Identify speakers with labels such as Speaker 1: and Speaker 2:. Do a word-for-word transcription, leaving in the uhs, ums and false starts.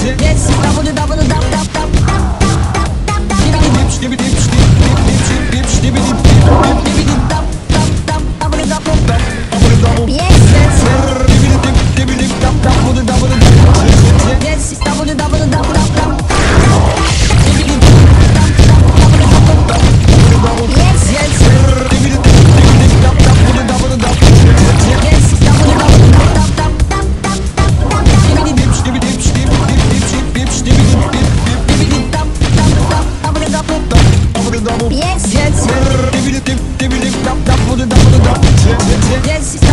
Speaker 1: Yes, double double double double. Skibidi dip, skibidi dip, dip, skibidi dip, skibidi dip, dip, double double double double. Yes, yes. Skibidi dip, skibidi dip, double double double. Yes, double double double double. Skibidi dip, double double double. Yes, yes. Skibidi dip, skibidi dip, double double double. Yes, double double double. Skibidi dip, skibidi dip, skibidi dip, dip, skibidi dip, dip, skibidi dip, double double double. Yes, yes. Skibidi dip, skibidi dip, double double double. Yes.